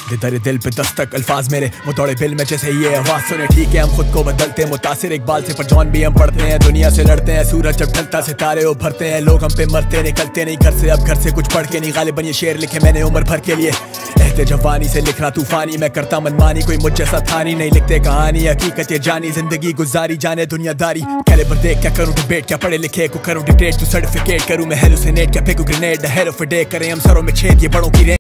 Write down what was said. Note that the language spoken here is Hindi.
दर दिल पे दस्तक अल्फाज मेरे वो दौड़े बिल में जैसे ये आवाज सुने। ठीक है हम खुद को बदलते हैं मुतासिर इकबाल से, पर जॉन भी हम पढ़ते हैं। दुनिया से लड़ते हैं सूरज जब ढलता सितारे उभरते हैं। लोग हम पे मरते निकलते नहीं घर से, अब घर से कुछ पढ़ के नहीं। गालिबन ये शेर लिखे मैंने उम्र भर के लिए, एहते जवानी से लिख रहा तूफानी। मैं करता मनमानी कोई मुझ जैसा था नहीं लिखते कहानी हकीकत ये जानी। जिंदगी गुजारी जाने दुनियादारी कैलिबर देख, क्या करूँ डिबेट, क्या पढ़े लिखे को करूँ डिटेट। तू सर्टिफिकेट करूँ मैं हेलुसिनेट, क्या फेंकू ग्रेनेड हेलो फे डे। करें हम सरों में छेद ये बड़ों की